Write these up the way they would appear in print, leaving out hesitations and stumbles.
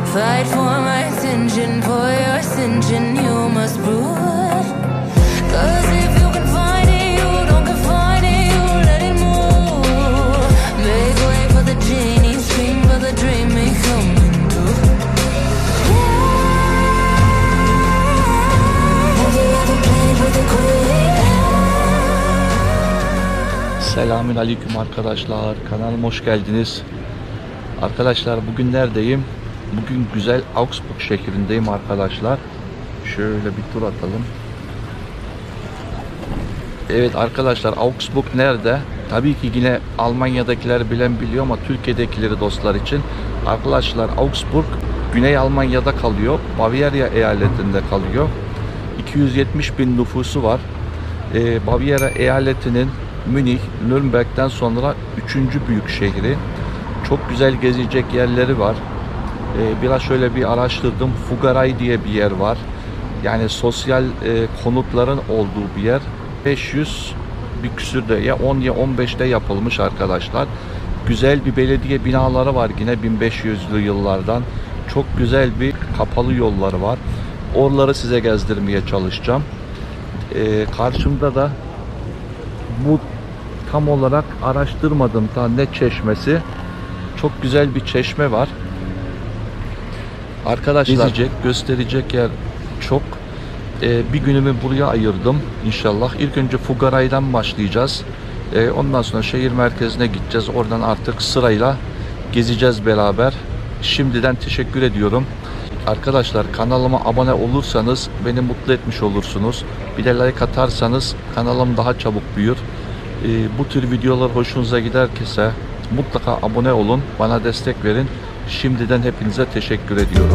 Fight for my attention, for your ascension, you must prove. 'Cause if you can find it, you don't confine it, you let it move. Make way for the genie, scream for the dream, may come true. Have you ever played with the queen? Selamünaleyküm arkadaşlar, kanalıma hoş geldiniz. Arkadaşlar bugün neredeyim? Bugün güzel Augsburg şehrindeyim arkadaşlar. Şöyle bir tur atalım. Evet arkadaşlar, Augsburg nerede? Tabii ki yine Almanya'dakiler bilen biliyor ama Türkiye'dekileri dostlar için. Arkadaşlar Augsburg Güney Almanya'da kalıyor. Bavyera eyaletinde kalıyor. 270 bin nüfusu var. Bavyera eyaletinin Münih, Nürnberg'den sonra 3. büyük şehri. Çok güzel gezecek yerleri var. Biraz şöyle bir araştırdım. Fugaray diye bir yer var. Yani sosyal konutların olduğu bir yer. 500 bir küsürde ya 10 ya 15'te yapılmış arkadaşlar. Güzel bir belediye binaları var yine 1500'lü yıllardan. Çok güzel bir kapalı yolları var. Oraları size gezdirmeye çalışacağım. Karşımda da bu tam olarak araştırmadım ta ne çeşmesi. Çok güzel bir çeşme var. Arkadaşlar gezecek, gösterecek yer çok. Bir günümü buraya ayırdım inşallah. İlk önce Fugaray'dan başlayacağız. Ondan sonra şehir merkezine gideceğiz. Oradan artık sırayla gezeceğiz beraber. Şimdiden teşekkür ediyorum. Arkadaşlar kanalıma abone olursanız beni mutlu etmiş olursunuz. Bir de like atarsanız kanalım daha çabuk büyür. Bu tür videolar hoşunuza giderse mutlaka abone olun. Bana destek verin. Şimdiden hepinize teşekkür ediyorum.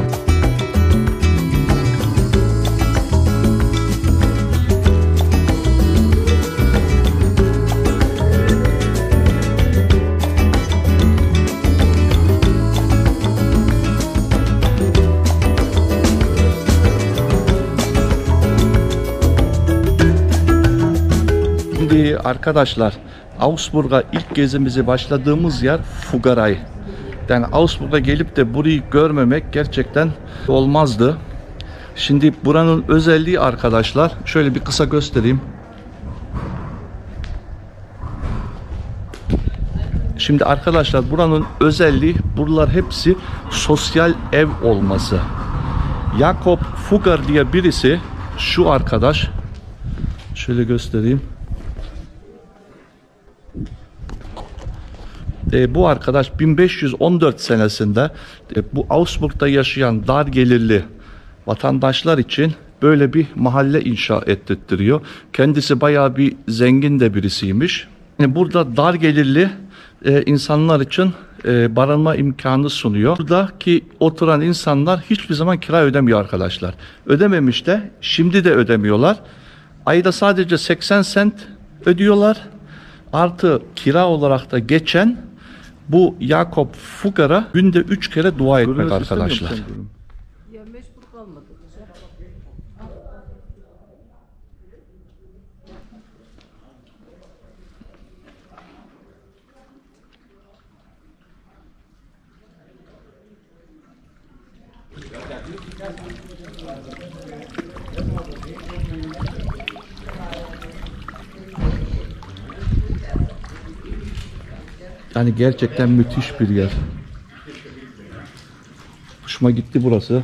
Şimdi arkadaşlar Augsburg'a ilk gezimizi başladığımız yer Fugaray. Yani Augsburg'a gelip de burayı görmemek gerçekten olmazdı. Şimdi buranın özelliği arkadaşlar şöyle bir kısa göstereyim. Şimdi arkadaşlar buranın özelliği buralar hepsi sosyal ev olması. Jakob Fugger diye birisi, şu arkadaş şöyle göstereyim. Bu arkadaş 1514 senesinde bu Augsburg'da yaşayan dar gelirli vatandaşlar için böyle bir mahalle inşa ettirtiyor. Kendisi bayağı bir zengin de birisiymiş. Yani burada dar gelirli insanlar için barınma imkanı sunuyor. Buradaki oturan insanlar hiçbir zaman kira ödemiyor arkadaşlar. Ödememiş de şimdi de ödemiyorlar. Ayda sadece 80 sent ödüyorlar. Artı kira olarak da geçen bu Jakob Fugger'a günde 3 kere dua etmek arkadaşlar. Ya mecbur kalmadık. Yani gerçekten müthiş bir yer. Hoşuma gitti burası.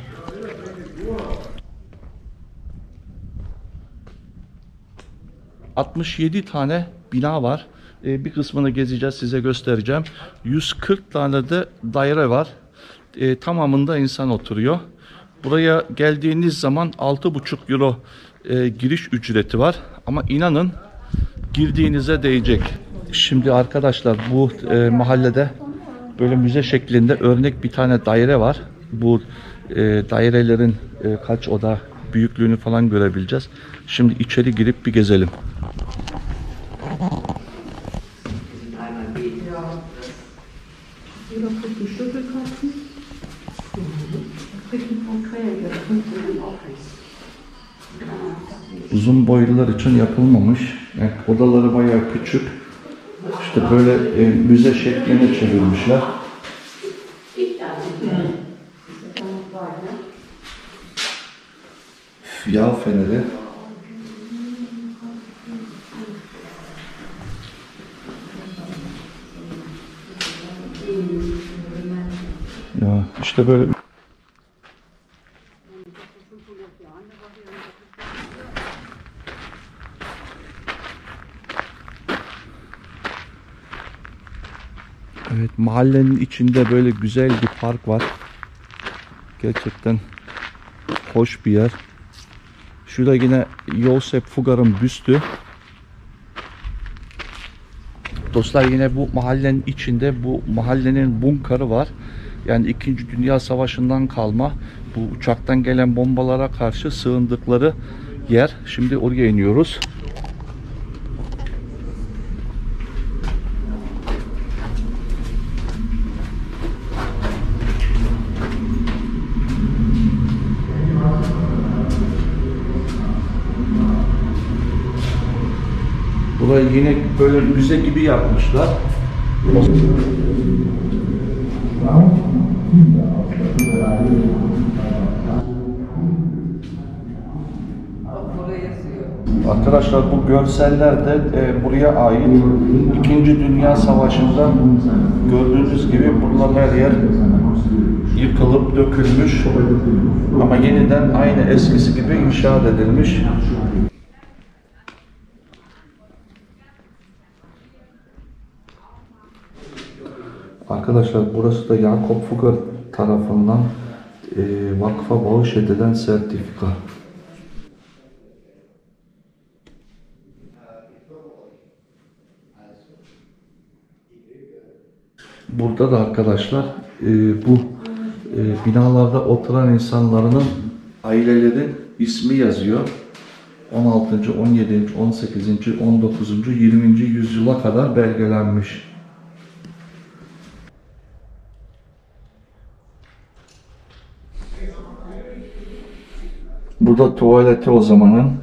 ...67 tane bina var. Bir kısmını gezeceğiz, size göstereceğim. 140 tane de daire var. Tamamında insan oturuyor. Buraya geldiğiniz zaman 6,5 euro giriş ücreti var. Ama inanın girdiğinize değecek. Şimdi arkadaşlar bu mahallede böyle müze şeklinde örnek bir tane daire var. Bu dairelerin kaç oda büyüklüğünü falan görebileceğiz. Şimdi içeri girip bir gezelim. Uzun boylular için yapılmamış. Yani odaları bayağı küçük. İşte böyle müze şekline çevirmişler. Yağ feneri. Ya işte böyle. Evet, mahallenin içinde böyle güzel bir park var. Gerçekten hoş bir yer. Şurada yine Josef Fugger'ın büstü. Dostlar, yine bu mahallenin içinde bu mahallenin bunkarı var. Yani 2. Dünya Savaşı'ndan kalma bu uçaktan gelen bombalara karşı sığındıkları yer. Şimdi oraya iniyoruz. Burayı yine böyle müze gibi yapmışlar. Arkadaşlar, bu görseller de buraya ait. 2. Dünya Savaşı'nda gördüğünüz gibi buralar her yer yıkılıp dökülmüş ama yeniden aynı eskisi gibi inşaat edilmiş. Arkadaşlar, burası da Jakob Fugger tarafından vakfa bağış edilen sertifika. Burada da arkadaşlar bu binalarda oturan insanların ailelerin ismi yazıyor. 16. 17. 18. 19. 20. yüzyıla kadar belgelenmiş. Burada tuvaleti o zamanın.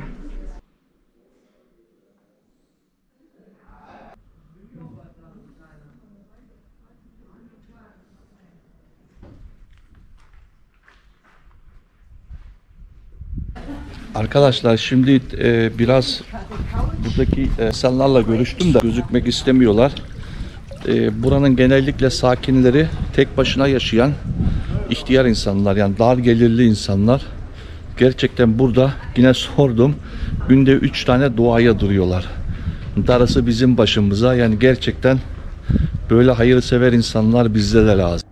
Arkadaşlar, şimdi biraz buradaki insanlarla görüştüm de gözükmek istemiyorlar. Buranın genellikle sakinleri tek başına yaşayan ihtiyar insanlar, yani dar gelirli insanlar. Gerçekten burada yine sordum, günde 3 tane duaya duruyorlar. Darısı bizim başımıza, yani gerçekten böyle hayırsever insanlar bizde de lazım.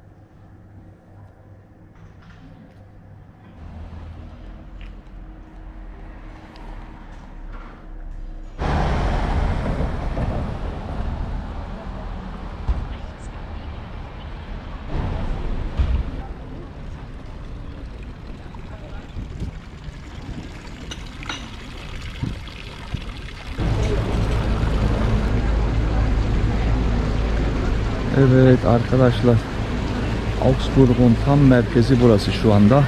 Evet arkadaşlar, Augsburg'un tam merkezi burası şu anda.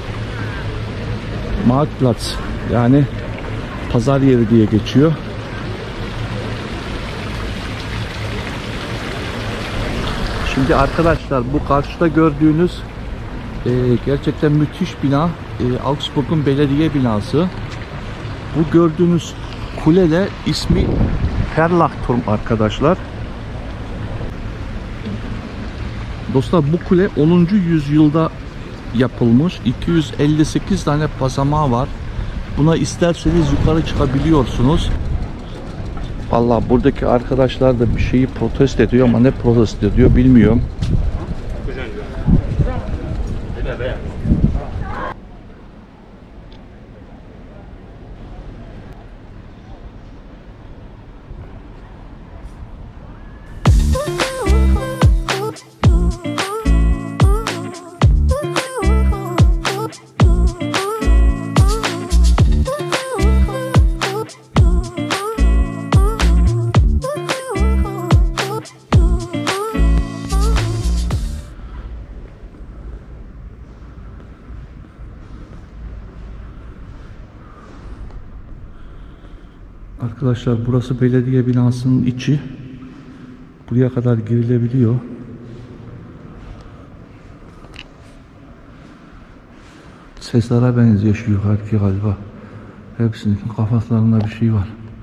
Marktplatz, yani pazar yeri diye geçiyor. Şimdi arkadaşlar, bu karşıda gördüğünüz gerçekten müthiş bina Augsburg'un belediye binası. Bu gördüğünüz kule de ismi Perlachturm arkadaşlar. Dostlar, bu kule 10. yüzyılda yapılmış. 258 tane basamağı var. Buna isterseniz yukarı çıkabiliyorsunuz. Vallahi buradaki arkadaşlar da bir şeyi protesto ediyor ama ne protesto ediyor bilmiyorum. Arkadaşlar, burası belediye binasının içi. Buraya kadar girilebiliyor. Seslara benziyor şu yukarıki galiba. Hepsinin kafaslarında bir şey var.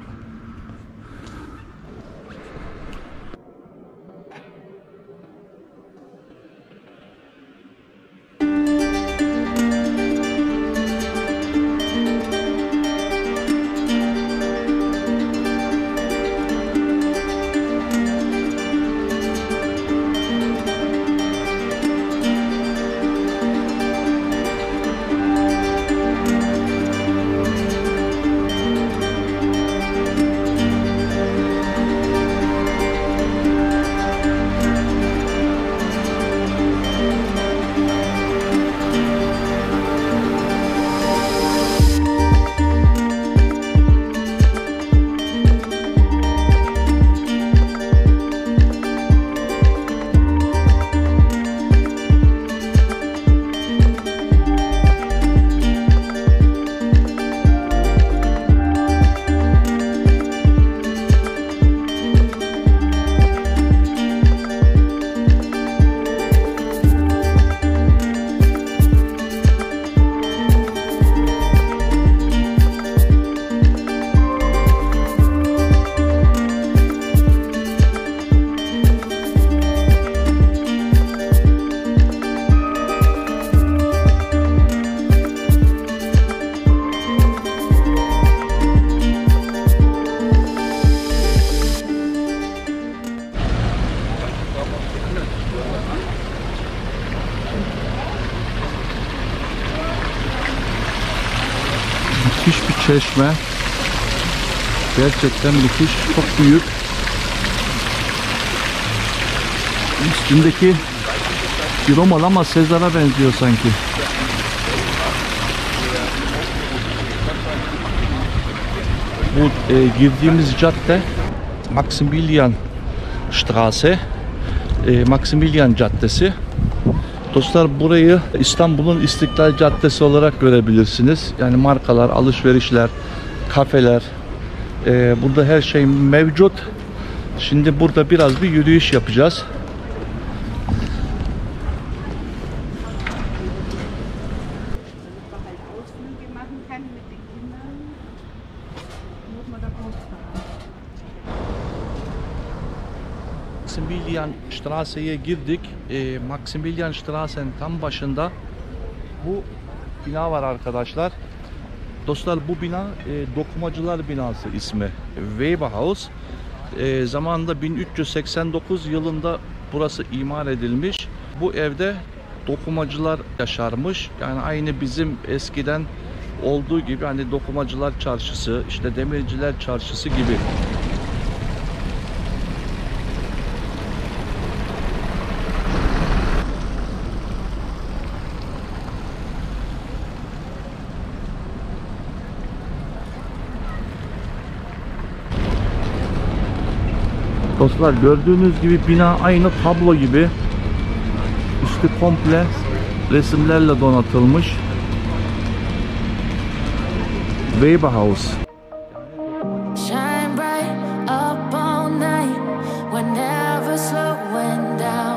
Müthiş bir çeşme. Gerçekten müthiş, çok büyük. Üstündeki bir Romalı ama Sezar'a benziyor sanki. Bu girdiğimiz cadde Maximilian Straße, Maximilian Caddesi. Dostlar, burayı İstanbul'un İstiklal Caddesi olarak görebilirsiniz. Yani markalar, alışverişler, kafeler, burada her şey mevcut. Şimdi burada biraz bir yürüyüş yapacağız. Maximilian Straße'ye girdik. Maximilian Straße'nin tam başında bu bina var arkadaşlar. Dostlar, bu bina Dokumacılar Binası ismi. Weberhaus. Zamanında 1389 yılında burası imar edilmiş. Bu evde dokumacılar yaşarmış. Yani aynı bizim eskiden olduğu gibi, hani Dokumacılar Çarşısı, işte Demirciler Çarşısı gibi. Dostlar, gördüğünüz gibi bina aynı tablo gibi. Üstü komple resimlerle donatılmış. Weberhaus. Shine bright up all night. We're never slowing down.